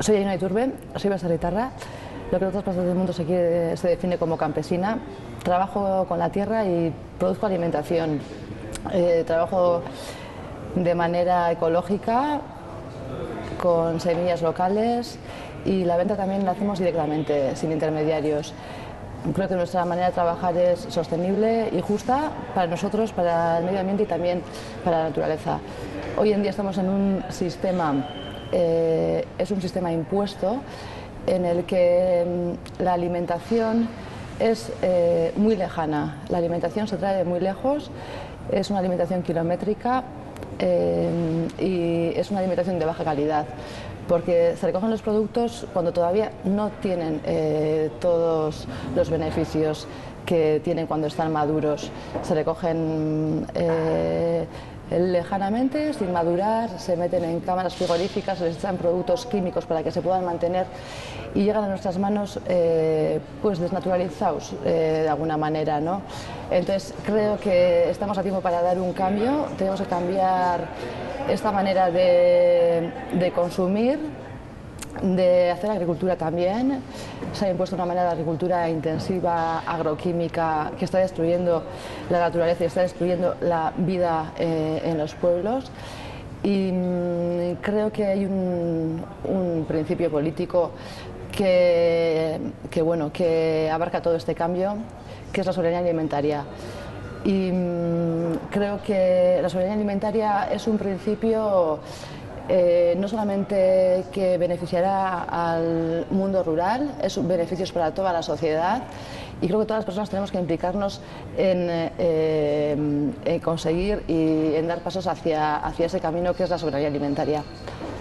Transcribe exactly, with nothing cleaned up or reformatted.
Soy Ainhoa Iturbe, soy baserritarra, lo que en otras partes del mundo se, quiere, se define como campesina. Trabajo con la tierra y produzco alimentación. Eh, trabajo de manera ecológica, con semillas locales, y la venta también la hacemos directamente, sin intermediarios. Creo que nuestra manera de trabajar es sostenible y justa para nosotros, para el medio ambiente y también para la naturaleza. Hoy en día estamos en un sistema, eh, es un sistema impuesto en el que mm, la alimentación es eh, muy lejana. La alimentación se trae de muy lejos, es una alimentación kilométrica eh, y es una alimentación de baja calidad, porque se recogen los productos cuando todavía no tienen eh, todos los beneficios que tienen cuando están maduros. Se recogen eh, lejanamente, sin madurar, se meten en cámaras frigoríficas, se les echan productos químicos para que se puedan mantener y llegan a nuestras manos eh, pues desnaturalizados eh, de alguna manera, ¿no? Entonces creo que estamos a tiempo para dar un cambio, tenemos que cambiar esta manera de, de consumir, de hacer agricultura también. Se ha impuesto una manera de agricultura intensiva, agroquímica, que está destruyendo la naturaleza y está destruyendo la vida eh, en los pueblos. Y mmm, creo que hay un, un principio político que, que, bueno, que abarca todo este cambio, que es la soberanía alimentaria. Y mmm, creo que la soberanía alimentaria es un principio Eh, no solamente que beneficiará al mundo rural, es un beneficios para toda la sociedad, y creo que todas las personas tenemos que implicarnos en, eh, en conseguir y en dar pasos hacia, hacia ese camino que es la soberanía alimentaria.